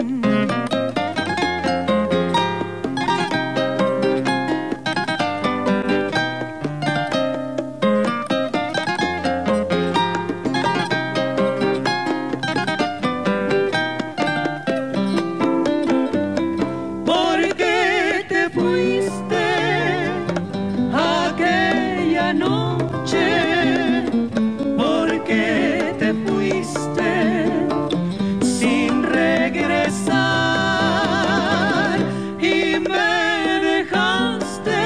que te fuiste sin regresar y me dejaste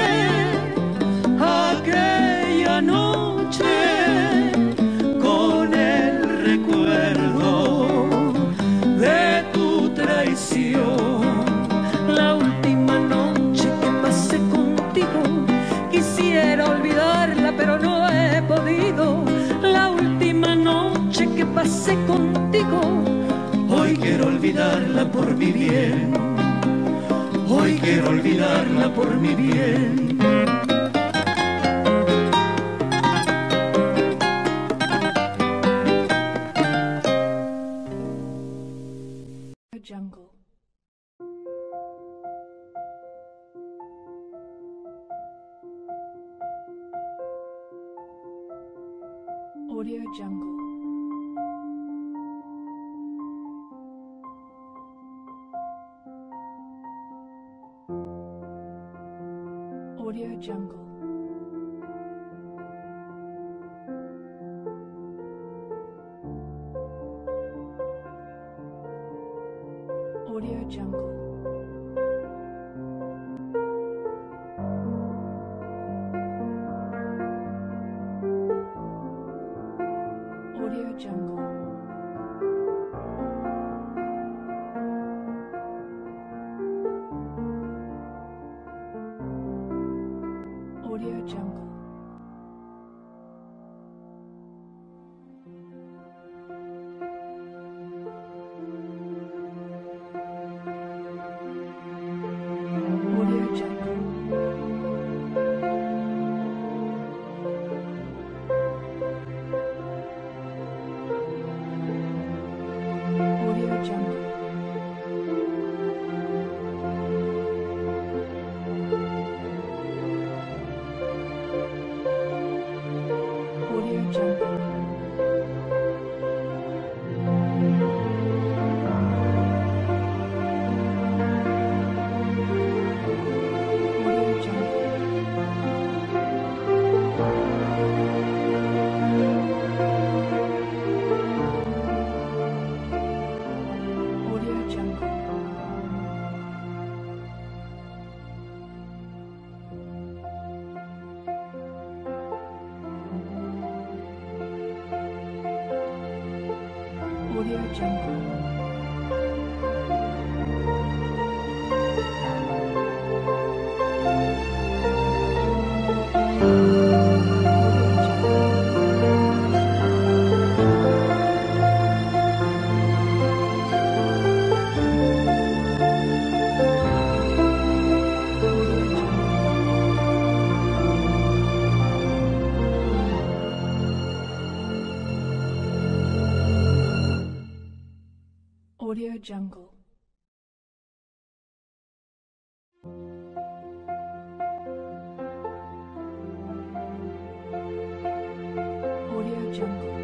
aquella noche con el recuerdo de tu traición. La última noche que pasé contigo quisiera olvidarla, pero no he podido. La última noche que pasé contigo, hoy quiero olvidarla por mi bien. Hoy quiero olvidarla por mi bien. Jungle. Audio Jungle. Audio Jungle. Audio Jungle. Audio Jungle. Audio Jungle. Audio Jungle. Audio Jungle. Audio Jungle. Audio Jungle. Audio Jungle. Audio Jungle. Audio Jungle. Audio Jungle.